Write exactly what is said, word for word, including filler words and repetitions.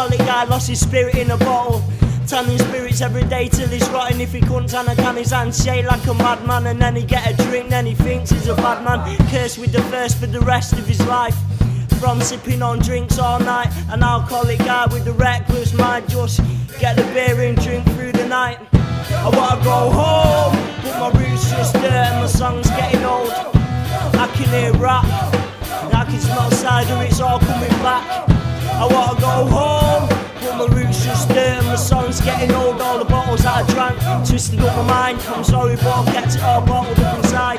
alcoholic guy lost his spirit in a bottle. Tanning spirits every day till he's rotten. If he couldn't tan a can, his hands shake like a madman. And then he get a drink, then he thinks he's a bad man. Cursed with the thirst for the rest of his life. From sipping on drinks all night. An alcoholic guy with a reckless mind. Just get the beer and drink through the night. I wanna go home, but my roots just dirt and my song's getting old. I can hear rap, I can smell cider, it's all coming back. I wanna go home, but my roots just dirt and my song's getting old. All the bottles that I drank twisted up my mind. I'm sorry but I've kept it all bottled up inside.